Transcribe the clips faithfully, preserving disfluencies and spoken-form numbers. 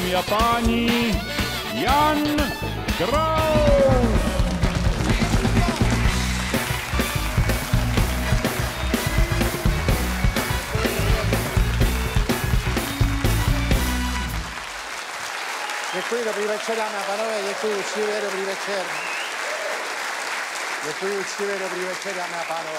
Dámy a páni, Jan Kraus! Děkuji, dobrý večer, dámy a pánové, děkuji úctivě, dobrý večer. Děkuji úctivě, dobrý večer, dámy a pánové.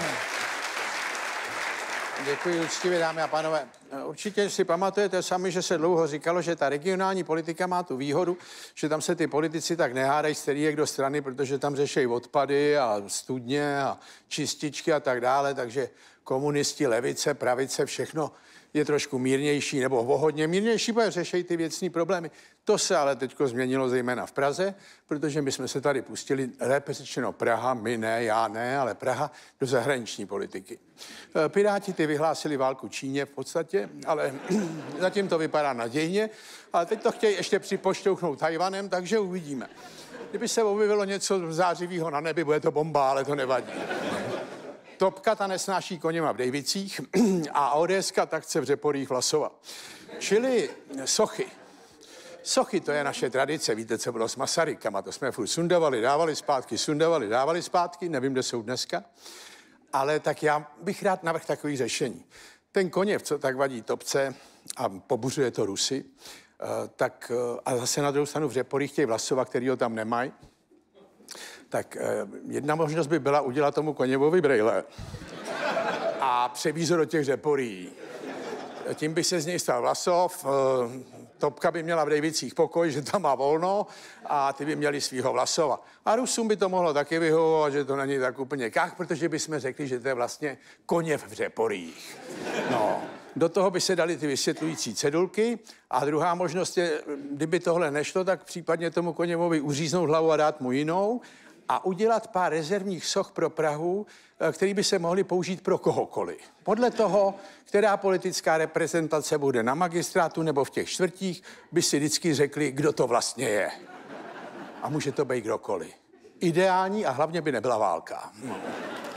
Děkuji úctivě, dámy a pánové. Určitě si pamatujete sami, že se dlouho říkalo, že ta regionální politika má tu výhodu, že tam se ty politici tak nehádají, který je kdo strany, protože tam řeší odpady a studně a čističky a tak dále, takže komunisti, levice, pravice, všechno je trošku mírnější, nebo o hodně mírnější, protože řeší ty věcní problémy. To se ale teďko změnilo zejména v Praze, protože my jsme se tady pustili, lépe řečeno Praha, my ne, já ne, ale Praha, do zahraniční politiky. Piráti ty vyhlásili válku Číně v podstatě, ale zatím to vypadá nadějně, ale teď to chtějí ještě připošťouchnout Tajvanem, takže uvidíme. Kdyby se objevilo něco zářivého na nebi, bude to bomba, ale to nevadí. Topka ta nesnáší koněma v Dejvicích a ODSka tak chce v Řeporích hlasovat. Čili sochy. Sochy, to je naše tradice. Víte, co bylo s Masarykama? To jsme furt sundavali, dávali zpátky, sundavali, dávali zpátky. Nevím, kde jsou dneska. Ale tak já bych rád navrhl takový řešení. Ten koněv, co tak vadí Topce a pobuřuje to Rusy, tak a zase na druhou stranu v Řeporích chtějí Vlasova, který ho tam nemají. Tak jedna možnost by byla udělat tomu koněvovi brejle a převízt ho do těch Řeporí. Tím by se z něj stal Vlasov, Topka by měla v Dejvicích pokoj, že tam má volno a ty by měli svýho Vlasova. A Rusům by to mohlo taky vyhovovat, že to není tak úplně kách, protože bychom řekli, že to je vlastně koněv v Řeporích. No, do toho by se dali ty vysvětlující cedulky a druhá možnost je, kdyby tohle nešlo, tak případně tomu koněvovi uříznout hlavu a dát mu jinou a udělat pár rezervních soch pro Prahu, který by se mohly použít pro kohokoliv. Podle toho, která politická reprezentace bude na magistrátu nebo v těch čtvrtích, by si vždycky řekli, kdo to vlastně je. A může to být kdokoliv. Ideální a hlavně by nebyla válka. No.